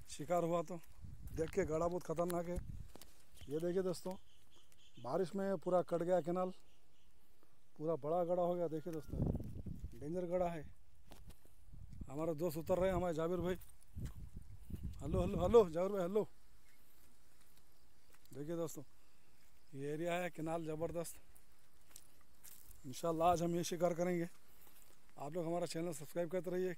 शिकार हुआ। तो देख के गड़ा बहुत ख़तरनाक है। ये देखिए दोस्तों, बारिश में पूरा कट गया कैनाल, पूरा बड़ा गड़ा हो गया। देखिए दोस्तों, डेंजर गड़ा है। हमारे दोस्त उतर रहे हैं, हमारे जाबिर भाई। हेलो हेलो हेलो जाबिर भाई, हेलो। देखिए दोस्तों, ये एरिया है कैनाल ज़बरदस्त। इंशाल्लाह आज हम ये शिकार करेंगे। आप लोग हमारा चैनल सब्सक्राइब करते रहिए।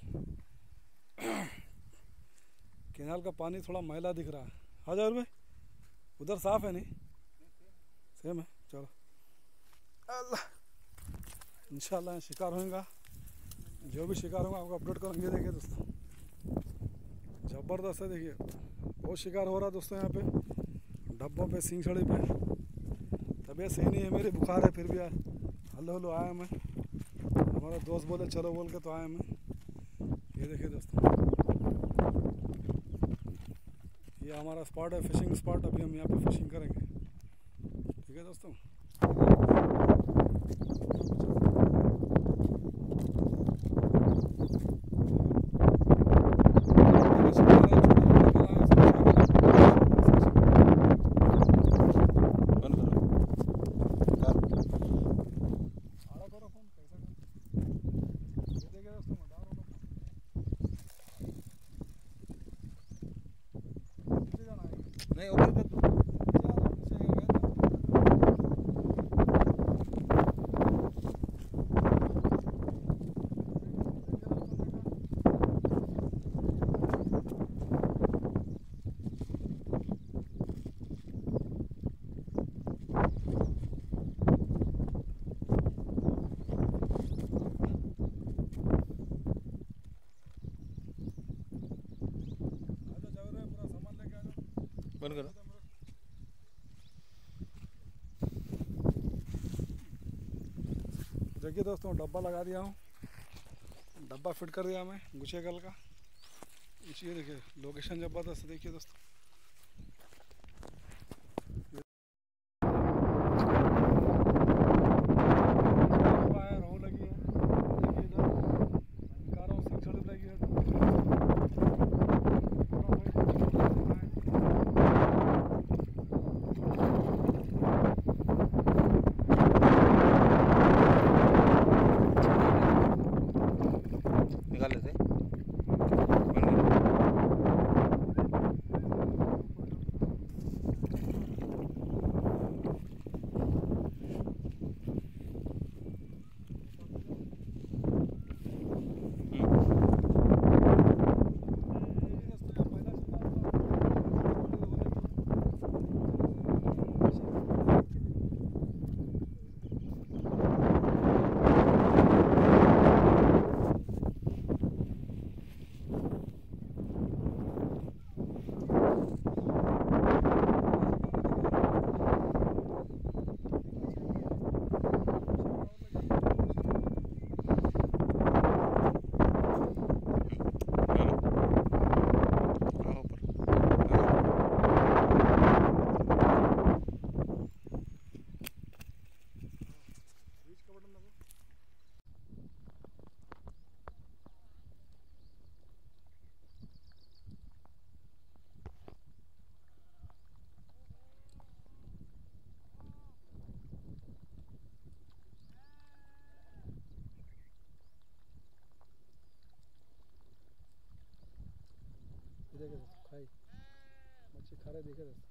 कैनाल का पानी थोड़ा मैला दिख रहा है। हाँ जाबिर भाई, उधर साफ़ है नहीं? सेम है। चलो अल्लाह, इंशाल्लाह शिकार होगा। जो भी शिकार होगा आपको अपडेट करेंगे। देखिए दोस्तों, ज़बरदस्त है। देखिए बहुत शिकार हो रहा है दोस्तों यहाँ पे, डब्बों पे, सिंगछड़ी पे। तबीयत सही नहीं है मेरी, बुखार है, फिर भी हेलो हेलो आया मैं। हमारा दोस्त बोले चलो बोल के तो आया मैं। ये देखिए दोस्तों, ये हमारा स्पॉट है, फिशिंग स्पॉट। अभी हम यहाँ पे फिशिंग करेंगे। ठीक है दोस्तों। नहीं ऊपर कर दो। बंद करो। देखिए दोस्तों, डब्बा लगा दिया हूँ, डब्बा फिट कर दिया मैं गुच्छे कल का। ये देखिए लोकेशन ज़बरदस्त। देखिए दोस्तों, रोहू लगी है। देखिए इधर कारों सिंगछड़ी लगी है। निकाल लेते। देखिए दोस्तों, खाई मच्छी खा रहे। देखिए दोस्तों,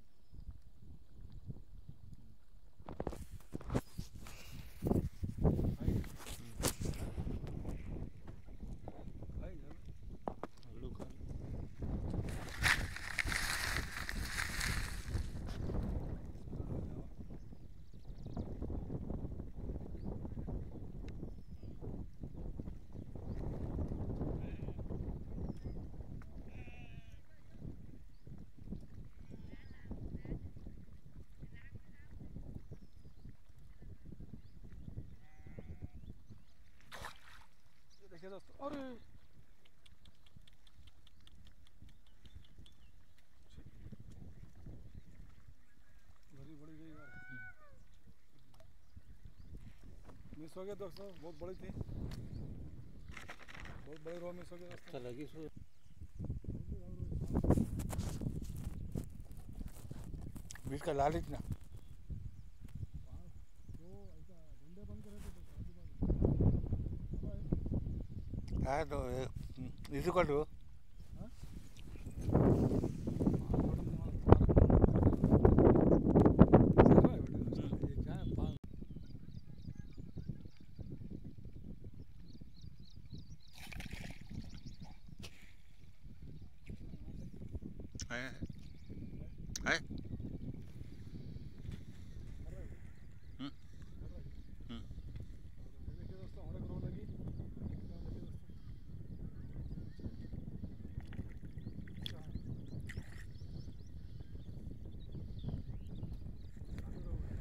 देखिए दोस्तों, अरे बड़ी बड़ी गई यार, मिस हो गया दोस्तों। बहुत बड़ी थी, बहुत बड़ी रो मिस हो गया दोस्तों। लगी सो बीच का लाल इतना जो ऐसा डंडे बन के रहते थे आजू बाजू है तो इसी को तो हाँ ये क्या है है है हम्म, हम्म। ये देखिए दोस्तों हमारे ग्रो लगी देखिए दोस्तों अच्छा है काफी रोग है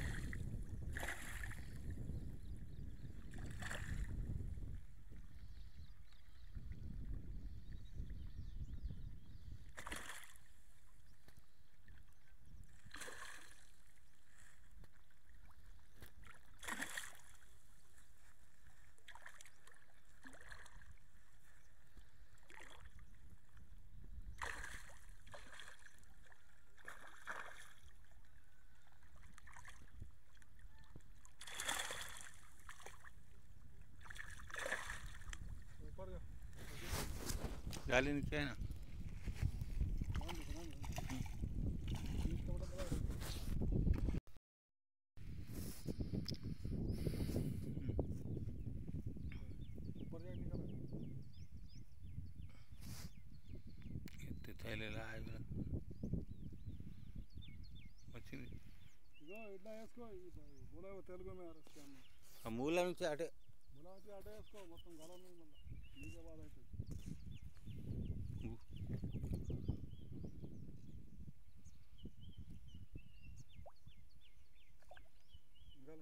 ऊपर जाओ जाली नीचे है ना बीच का बड़ा बड़ा है। ऊपर जाके निकल कितने थैले लाए हुए मछली ఇదో ఇట్లా వేసుకో బులా తెలుగు में इसके हम मूल నుంచి అటే బులా వచ్చి అటే వేసుకో మొత్తం గలం మీద మళ్ళీ నీకే బాధ అవుతుంది निकाले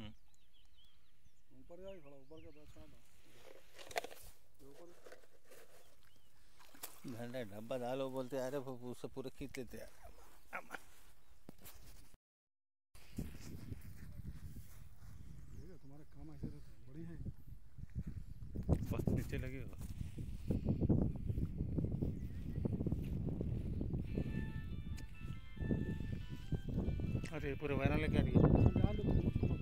ऊपर जाके खड़ा ऊपर का तो अच्छा था ये ऊपर घंटा डब्बा डालो बोलते अरे उससे पूरे खींच लेते यार ठीक है तुम्हारे काम ऐसे रहते हैं बड़ी है बस नीचे लगे हो अरे पूरे वायरल लेके आ रही है जान दो तुम मुझको मत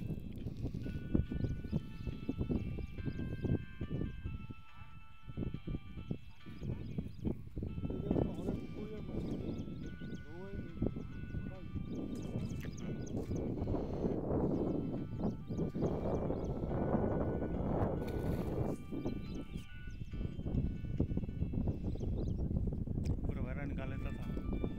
देखिए उसको हरे कुकुर या मछली रोए पूरे वायरल निकाल लेता था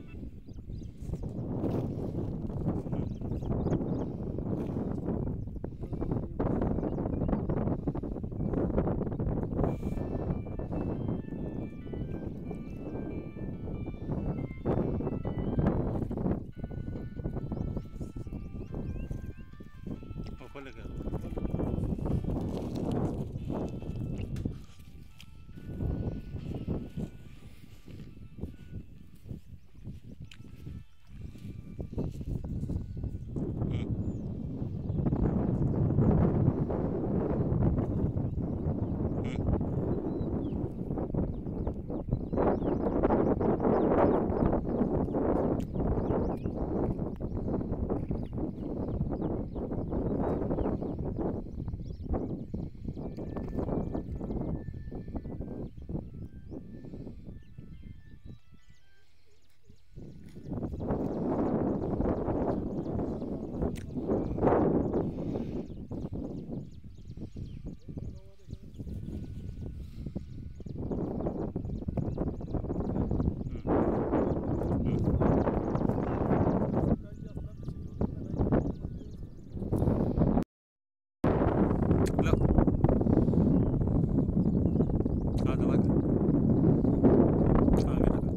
वो खोल लेके लो हाँ दबा के आगे लगा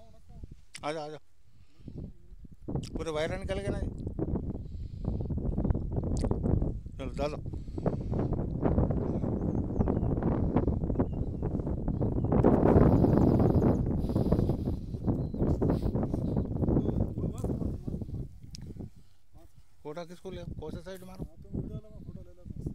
आ जाओ पूरे वायरल निकल गए ना चलो डालो। फोटो किसको ले, कौन सा साइड मारो? तुम वीडियो ले, मैं फोटो ले लेता हूँ।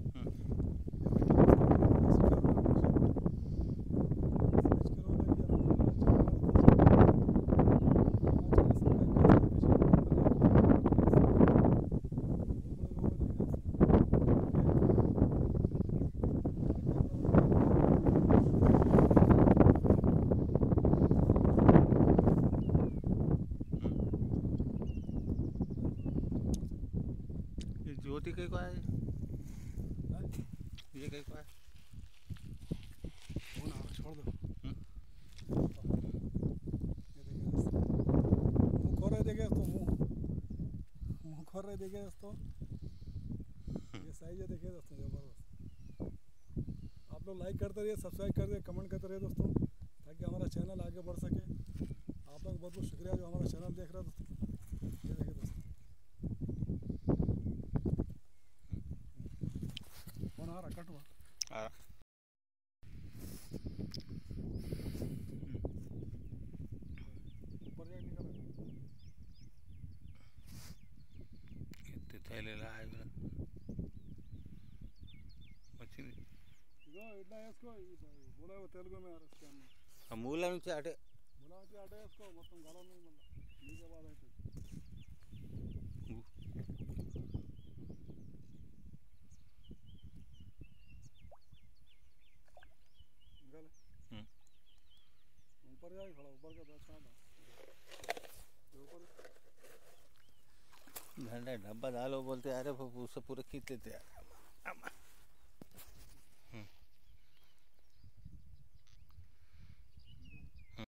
ये ज्योति कहीं को है? ये कहीं को है? फोन आ रहा, छोड़ दो। हम्म। ये देखिए दोस्तों, मुँह खोल रहे देखिए दोस्तों, मुँह खोल रहे देखिए दोस्तों। ये साइज है देखिए दोस्तों, ज़बरदस्त। आप लोग लाइक करते रहिए, सब्सक्राइब कर रहिए, कमेंट करते रहिए दोस्तों, ताकि हमारा चैनल आगे बढ़ सके। आप लोग बहुत बहुत शुक्रिया जो हमारा चैनल देख रहे हैं दोस्तों। ये देखिए दोस्तों, फोन आ रहा, कट हुआ। ऊपर जाके निकल रहा। कितने थैले लाए मेरा मछली। ఇదో ఇట్లా వేసుకో, బోలా తెలుగు में इसके हम मूला నుంచి అటే బోలా వచ్చి అడ్డ వేసుకో, మొత్తం గలం మీద మళ్ళీ నీకే బాధ అవుతుంది. ఇంకా ऊपर जाए खड़ा, ऊपर का बैठ रहा था ऊपर। डब्बा डालो बोलते अरे उससे पूरे खींच लेते यार।